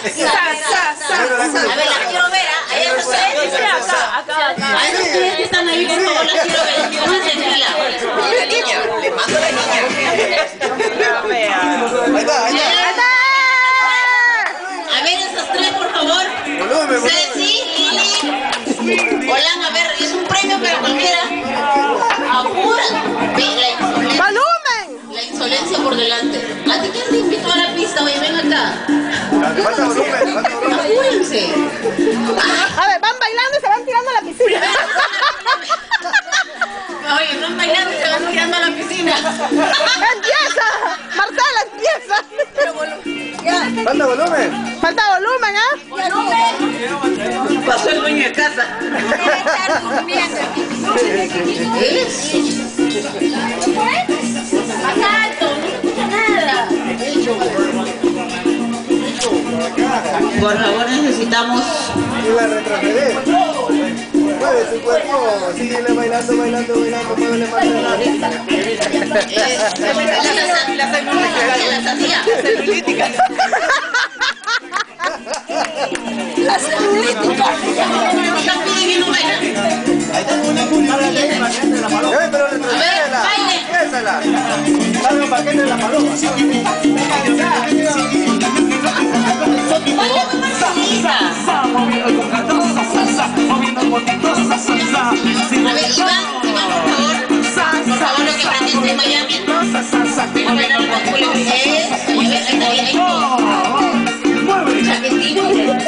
A ver, la quiero ver, ¿ah? Ahí está. Acá. A esos tres que están ahí, por favor, las quiero ver. Pónganse en fila. La niña, le mando a la niña. Ahí está. A ver, esas tres, por favor. Ceci, Lili. Hola, a ver, es un premio para cualquiera. Apura. ¡Volumen! La insolencia por delante. ¿A ti quién te invitó a la pista? Oye, ven acá. Falta volumen. Apúrense. A ver, van bailando y se van tirando a la piscina. Oye, van bailando y se van tirando a la piscina. ¡Empieza! ¡Marcela, empieza! Falta volumen. Falta volumen, ¿ah? Pasó el dueño de casa. Eso. Más alto, no se escucha nada. Por favor, necesitamos. Y la retroceder. Mueve tu cuerpo. Síguele bailando. Muévele más adelante. La celulítica. La celulítica. Pero retrocedela. Piénsala. Dale un paquete de la paloma. A ver, Iván, por favor, lo que aprendiste en Miami. Ven a bailar con culeros. Eso, y a ver, ahí todo. Chaquetito.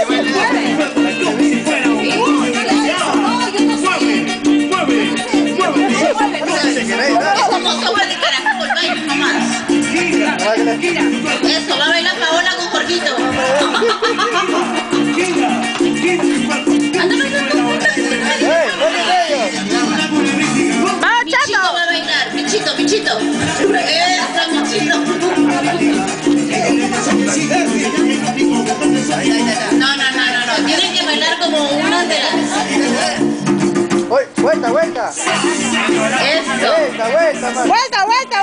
Eso no se va de caracol, baile nomás. Eso, va a bailar Paola con Jorgito. Michito va a bailar, Michito. Eso, Michito. No. Tienen que bailar como una de las... Vuelta. Eso. Vuelta, man. ¡Vuelta!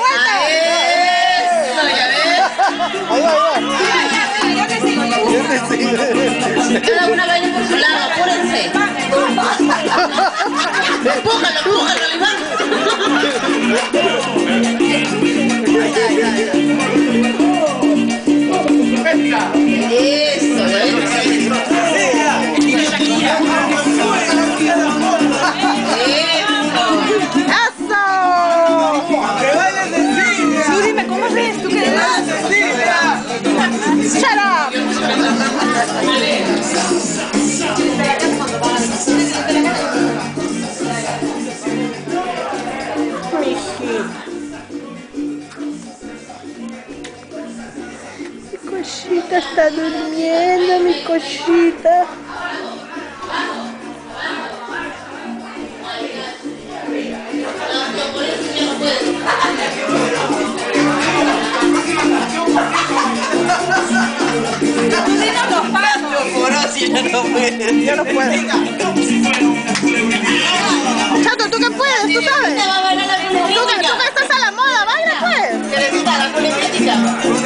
Eso, ya ves. Cada una baila por su lado, apúrense. Empújalo, Iván. Eso, ya Tú dime, ¿cómo ves? ¿Tú qué dices? ¡Shut up! Mi cosita está durmiendo, mi cosita. Yo no puedo. Chato, ¿tú qué puedes? ¿Tú sabes? ¿Tú que estás a la moda? ¿Baila, pues? Teresita, la culecrítica.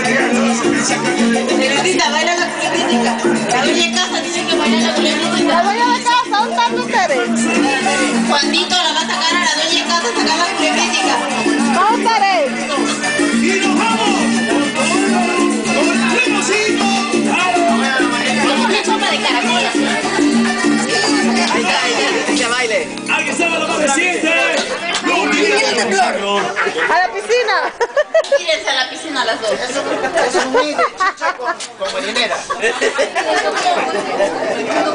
Teresita, baila la culecrítica. La dueña de casa tiene que bailar la culecrítica. La dueña de casa, ¿dónde están ustedes? Juanito la va a sacar a la dueña de casa a sacar la culecrítica. ¿Dónde estaré? ¡Y nos vamos! ¡Con el primocito! Como una sopa de caracolas. Ahí está, ya baile. ¡Alguien sabe lo más reciente! ¡A la piscina! Tírense a la piscina a las dos. Es un mini chicha con marinera.